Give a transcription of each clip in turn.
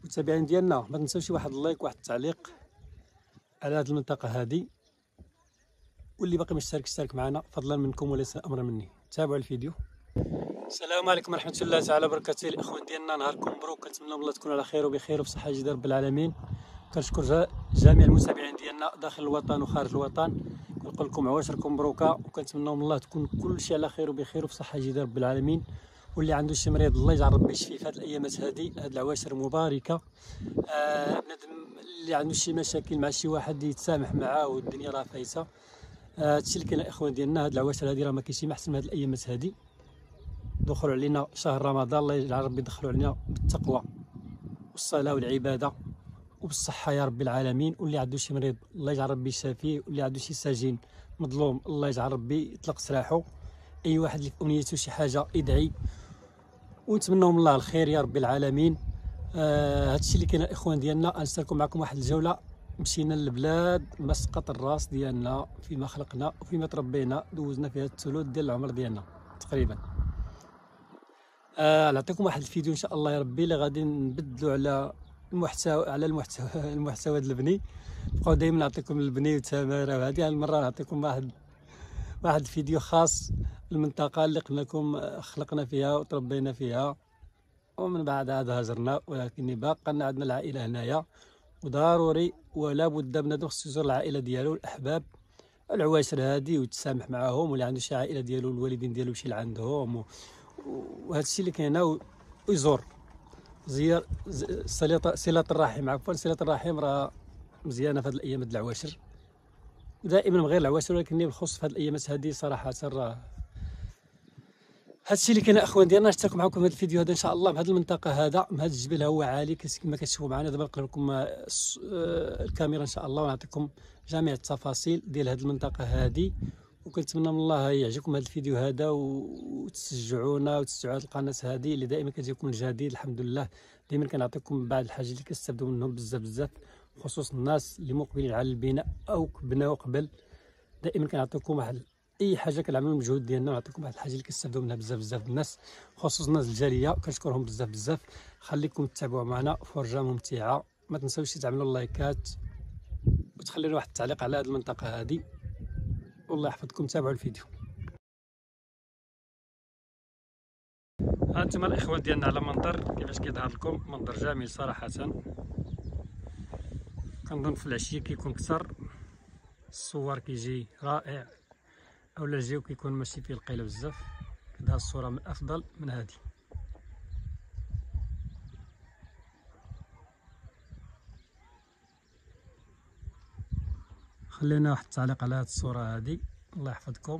المتابعين ديالنا، ما تنساوش واحد اللايك واحد التعليق على هذه المنطقه هذه، واللي باقي ما اشترك معنا فضلا منكم وليس امرا مني. تابعوا الفيديو. السلام عليكم ورحمه الله تعالى وبركاته. الاخوان ديالنا نهاركم مبروك، كنتمنى من الله تكونوا على خير وبخير وبصحه جيده رب العالمين. كنشكر جميع المتابعين ديالنا داخل الوطن وخارج الوطن، كنقول لكم عواشركم مبروكه، وكنتمنى من الله تكون كل شيء على خير وبخير وبصحه جيده رب العالمين. واللي عنده شي مريض الله يجعل ربي يشفيه في هذه الايامات هذه، هذه العواشر المباركه. بنادم اللي عنده شي مشاكل مع شي واحد يتسامح معاه والدنيا راه فايته. هادشي اللي كاين الاخوان ديالنا. هاد العواشر هادي راه ما كاينش ما احسن من هاد الايامات هادي. دخلوا علينا شهر رمضان، الله يجعل ربي يدخلوا علينا بالتقوى والصلاه والعباده وبالصحه يا رب العالمين. واللي عنده شي مريض الله يجعل ربي يشافيه، واللي عنده شي سجين مظلوم الله يجعل ربي يطلق سراحه. اي واحد اللي في امنيته شي حاجه يدعي، ونتمنوا من الله الخير يا رب العالمين. هادشي اللي كاين الاخوان ديالنا. غنشاركوا معكم واحد الجوله. مشينا للبلاد مسقط الراس ديالنا، فيما خلقنا وفيما تربينا، دوزنا فيها الثلث ديال العمر ديالنا تقريبا. نعطيكم واحد الفيديو ان شاء الله يا ربي اللي غادي نبدلوا على المحتوى البني. بقاو دائما نعطيكم البني وتماره، وهذه المره نعطيكم واحد الفيديو خاص المنطقه اللي خلقنا فيها وتربينا فيها، ومن بعد هذا هاجرنا، ولكن باقا عندنا العائله هنايا، وضروري ولا بد بنادم خصو يزور العائله ديالو، الاحباب العواشر هادي، ويتسامح معاهم. واللي عنده شي عائله ديالو الوالدين ديالو يمشي لعندهم، وهذا الشيء اللي كاين هنا، ويزور صله الرحم. عفوا صله الرحم راه مزيانه في هذه الايام د العواشر، دائما من غير العواشر، ولكن بالخصوص في هذه الايامات هذه صراحه راه هادشي اللي كاين اخوان ديالنا. نشترك معكم هذا الفيديو هذا ان شاء الله. بهذه المنطقه هذا من هذا الجبل هو عالي كما كتشوفوا معنا دابا. نقلب لكم الكاميرا ان شاء الله ونعطيكم جميع التفاصيل ديال هذه المنطقه هذه. وكنتمنى من الله يعجبكم هذا الفيديو هذا، وتشجعونا وتشجعوا هذه القناه هذه اللي دائما كتجيكم الجديد. الحمد لله دائما كنعطيكم بعض الحاجات اللي كتستافدوا منهم بزاف، خصوص الناس اللي مقبلين على البناء او بناو قبل. دائما كنعطيكم واحد اي حاجه كنعملوا المجهود ديالنا، ونعطيكم واحد الحاجه اللي كتستافدوا منها بزاف الناس، خصوصا الناس الجاليه، كنشكرهم بزاف. خليكم تتابعوا معنا فرجه ممتعه. ما تنساوش تعملوا اللايكات وتخلينا واحد التعليق على هذه المنطقه هذه، والله يحفظكم. تابعوا الفيديو. هانتوما الاخوان ديالنا على منظر كيفاش كيظهر لكم، منظر جميل صراحه. كنظن في العشيه كيكون اكثر، الصور كيجي رائع، اولا الجو كيكون ماشي فيه القيله بزاف، كتظهر الصوره من افضل من هذه. خلينا واحد التعليق على هذه الصوره هذه، الله يحفظكم.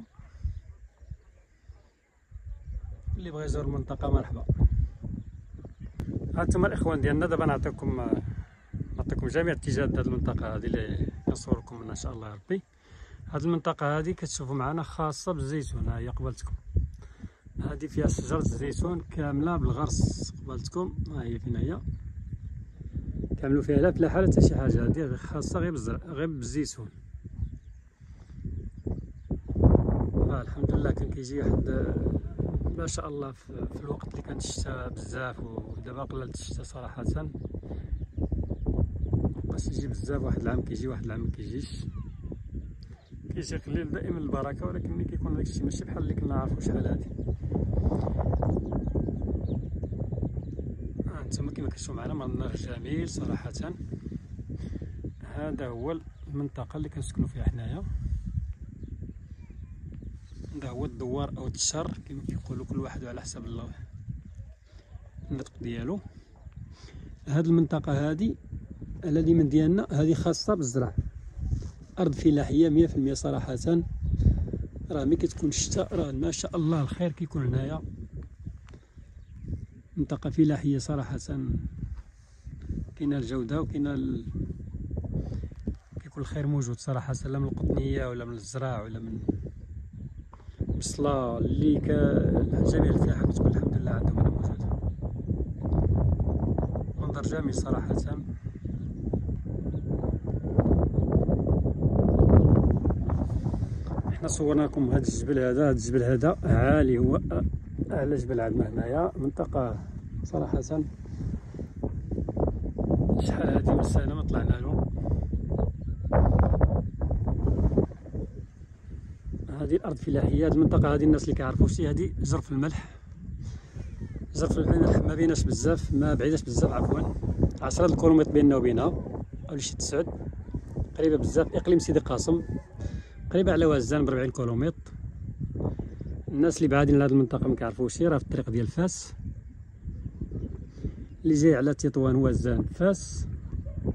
اللي بغى يزور المنطقه مرحبا. هانتوما الاخوان ديالنا دابا نعطيكم جميع اتجاهات هذه المنطقه هذه اللي كنصور لكم منها ان شاء الله ربي. هذه المنطقه هذه كتشوفوا معنا خاصه بالزيتون. ها هي قبالتكم، هذه فيها شجره الزيتون كامله بالغرس قبالتكم. ها هي فين هي، كاملوا فيها لا فلاحه لا حتى شي حاجه، هذه خاصه غير بالزيتون. الحمد لله كان كيجي واحد ما شاء الله في الوقت اللي كان الشتاء بزاف، ودابا قللت الشتاء صراحه، مبقاش يجي بزاف. واحد العام كيجي، واحد العام مكيجيش. كيجي قليل دائما البركه، ولكن ملي كيكون داكشي ماشي بحال اللي كنا عارفو شحال هادي. هانتوما كما كتشوفوا معنا منظر جميل صراحه. هذا هو المنطقه اللي كنسكنوا فيها حنايا. هذا هو الدوار او التشر كما كيقولوا، كل واحد على حسب النطق ديالو. هذه المنطقه هذه على اليمين ديالنا هذه خاصه بالزرع، ارض فلاحيه 100% صراحه. راه ملي كتكون الشتاء راه ما شاء الله الخير كيكون هنايا. منطقه فلاحيه صراحه، كاينه الجوده وكاينه كيكون الخير موجود صراحه، لا من القطنيه ولا من الزراع ولا من البصله اللي جميع الفلاحه كتكون الحمد لله عندهم هنا موجوده. منظر جميل صراحه. احنا صورنا لكم هذا الجبل هذا. عالي، هو اعلى جبل عندنا هنايا. منطقه صراحه شحال هادي من سنة ما طلعنا له. هذه الأرض فلاحية. هذه المنطقة هذه الناس اللي كيعرفوا شي، هذه جرف الملح. جرف الملح ما بيناش بزاف، ما بعيداش بزاف عفوا، 10 كيلومتر بيننا وبينها أو شي 9، قريبة بزاف. إقليم سيدي قاسم قريبة على وزان ب40 كيلومتر. الناس اللي بعادين لهاد المنطقة ما كيعرفوش، راه في الطريق ديال فاس اللي جاي على تطوان وزان فاس،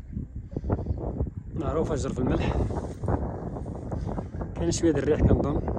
معروفة جرف الملح. كاين شوية د الريح كنظن.